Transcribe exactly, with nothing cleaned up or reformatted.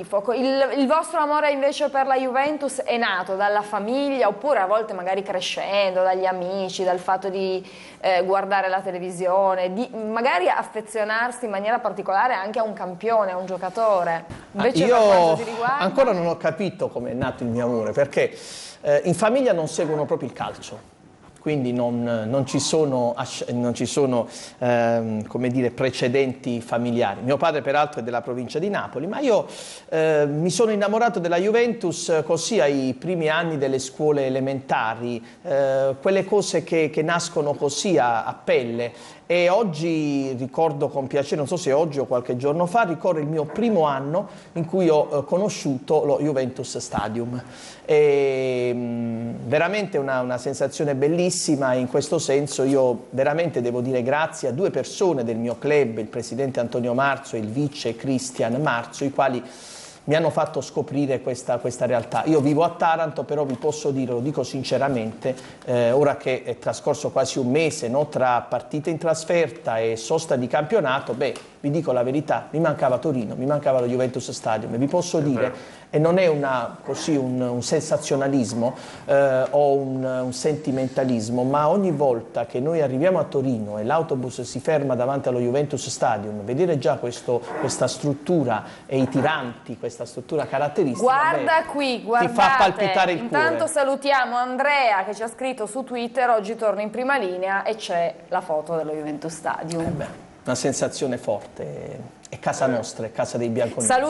Il, il vostro amore invece per la Juventus è nato dalla famiglia oppure a volte magari crescendo, dagli amici, dal fatto di eh, guardare la televisione, di magari affezionarsi in maniera particolare anche a un campione, a un giocatore? Invece ah, io per quanto ti riguarda... ancora non ho capito come è nato il mio amore, perché eh, in famiglia non seguono proprio il calcio. Quindi non, non ci sono, non ci sono ehm, come dire, precedenti familiari. Mio padre peraltro è della provincia di Napoli, ma io eh, mi sono innamorato della Juventus così ai primi anni delle scuole elementari, eh, quelle cose che, che nascono così a, a pelle. E oggi ricordo con piacere, non so se oggi o qualche giorno fa, ricorre il mio primo anno in cui ho eh, conosciuto lo Juventus Stadium. E, mh, veramente una, una sensazione bellissima, e in questo senso io veramente devo dire grazie a due persone del mio club, il presidente Antonio Marzo e il vice Cristian Marzo, i quali mi hanno fatto scoprire questa, questa realtà. Io vivo a Taranto, però vi posso dire, lo dico sinceramente, eh, ora che è trascorso quasi un mese, no, tra partite in trasferta e sosta di campionato, beh, vi dico la verità, mi mancava Torino, mi mancava lo Juventus Stadium, e vi posso è dire, vero. e non è una, così un, un sensazionalismo eh, o un, un sentimentalismo, ma ogni volta che noi arriviamo a Torino e l'autobus si ferma davanti allo Juventus Stadium, vedere già questo, questa struttura e i tiranti, questa struttura caratteristica, Guarda beh, qui, guardate, ti fa palpitare il intanto cuore. salutiamo Andrea che ci ha scritto su Twitter, oggi torno in prima linea e c'è la foto dello Juventus Stadium. Eh beh, una sensazione forte, è casa nostra, è casa dei bianconeri.